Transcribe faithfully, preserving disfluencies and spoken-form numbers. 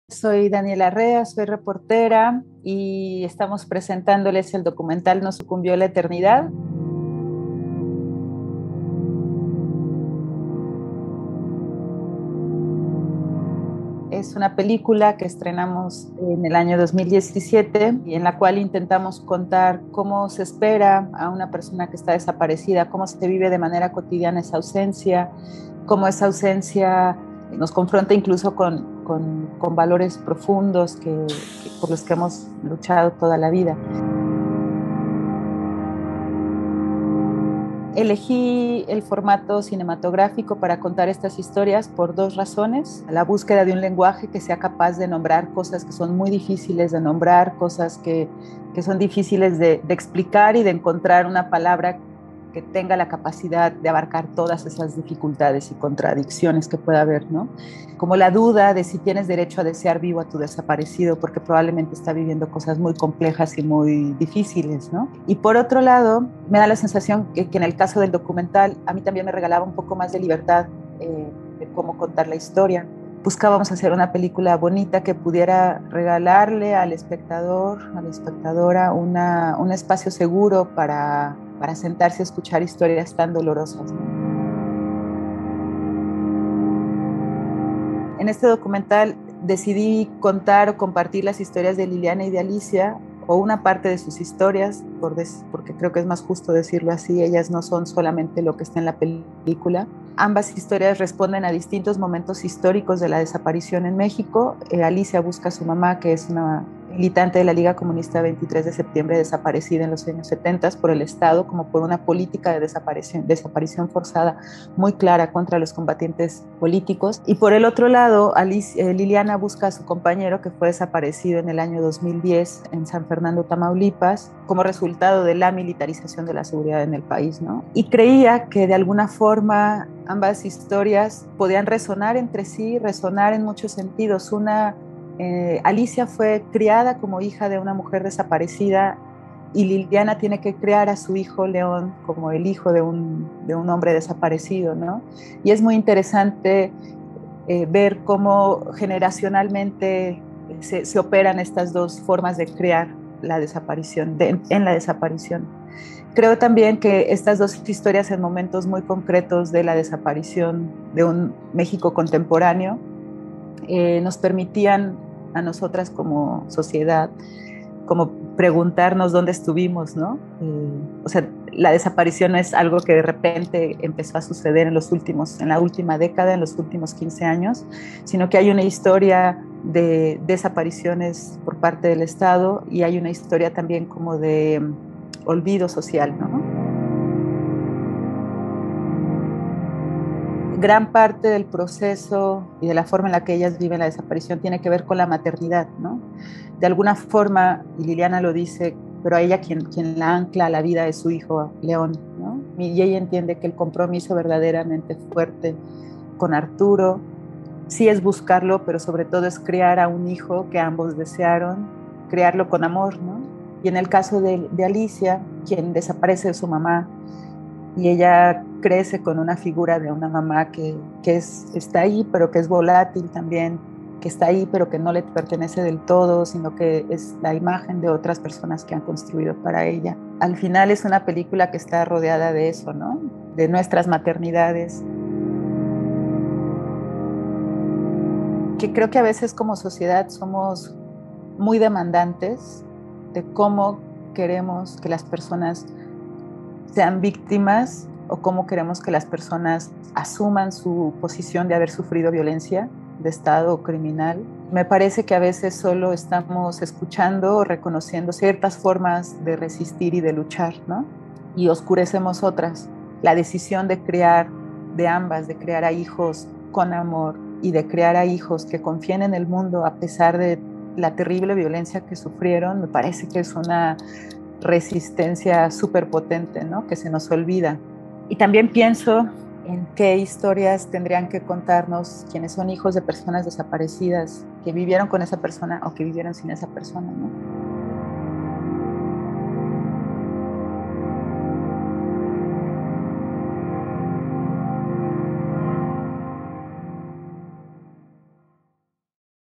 Soy Daniela Arrea, soy reportera y estamos presentándoles el documental No sucumbió la eternidad. Es una película que estrenamos en el año dos mil diecisiete y en la cual intentamos contar cómo se espera a una persona que está desaparecida, cómo se vive de manera cotidiana esa ausencia, cómo esa ausencia nos confronta incluso con, con, con valores profundos que, que por los que hemos luchado toda la vida. Elegí el formato cinematográfico para contar estas historias por dos razones. La búsqueda de un lenguaje que sea capaz de nombrar cosas que son muy difíciles de nombrar, cosas que, que son difíciles de, de explicar y de encontrar una palabra que tenga la capacidad de abarcar todas esas dificultades y contradicciones que pueda haber, ¿no? Como la duda de si tienes derecho a desear vivo a tu desaparecido, porque probablemente está viviendo cosas muy complejas y muy difíciles, ¿no? Y por otro lado, me da la sensación que, que en el caso del documental, a mí también me regalaba un poco más de libertad eh, de cómo contar la historia. Buscábamos hacer una película bonita que pudiera regalarle al espectador, a la espectadora, una, un espacio seguro para, para sentarse a escuchar historias tan dolorosas, ¿no? En este documental decidí contar o compartir las historias de Liliana y de Alicia, o una parte de sus historias, por des, porque creo que es más justo decirlo así. Ellas no son solamente lo que está en la película. Ambas historias responden a distintos momentos históricos de la desaparición en México. Eh, Alicia busca a su mamá, que es una militante de la Liga Comunista veintitrés de septiembre, desaparecida en los años setenta por el Estado, como por una política de desaparición, desaparición forzada muy clara contra los combatientes políticos. Y por el otro lado, Alicia, eh, Liliana busca a su compañero, que fue desaparecido en el año dos mil diez en San Fernando, Tamaulipas, como resultado de la militarización de la seguridad en el país, ¿no? Y creía que de alguna forma ambas historias podían resonar entre sí, resonar en muchos sentidos. Una Eh, Alicia fue criada como hija de una mujer desaparecida y Liliana tiene que criar a su hijo León como el hijo de un, de un hombre desaparecido, ¿no? Y es muy interesante eh, ver cómo generacionalmente se, se operan estas dos formas de crear la desaparición, de, en la desaparición. Creo también que estas dos historias en momentos muy concretos de la desaparición de un México contemporáneo eh, nos permitían a nosotras como sociedad, como preguntarnos dónde estuvimos, ¿no? Eh, o sea, la desaparición no es algo que de repente empezó a suceder en los últimos, en la última década, en los últimos quince años, sino que hay una historia de desapariciones por parte del Estado y hay una historia también como de um, olvido social, ¿no? Gran parte del proceso y de la forma en la que ellas viven la desaparición tiene que ver con la maternidad, ¿no? De alguna forma, y Liliana lo dice, pero a ella quien, quien la ancla a la vida es su hijo León, ¿no? Y ella entiende que el compromiso verdaderamente fuerte con Arturo sí es buscarlo, pero sobre todo es crear a un hijo que ambos desearon, crearlo con amor, ¿no? Y en el caso de, de Alicia, quien desaparece de su mamá, y ella crece con una figura de una mamá que, que es, está ahí, pero que es volátil también, que está ahí, pero que no le pertenece del todo, sino que es la imagen de otras personas que han construido para ella. Al final es una película que está rodeada de eso, ¿no? De nuestras maternidades. Que creo que a veces como sociedad somos muy demandantes de cómo queremos que las personas sean víctimas o cómo queremos que las personas asuman su posición de haber sufrido violencia de Estado o criminal. Me parece que a veces solo estamos escuchando o reconociendo ciertas formas de resistir y de luchar, ¿no? Y oscurecemos otras. La decisión de crear, de ambas, de crear a hijos con amor y de crear a hijos que confíen en el mundo a pesar de la terrible violencia que sufrieron, me parece que es una resistencia súper potente, ¿no? Que se nos olvida. Y también pienso en qué historias tendrían que contarnos quienes son hijos de personas desaparecidas, que vivieron con esa persona o que vivieron sin esa persona, ¿no?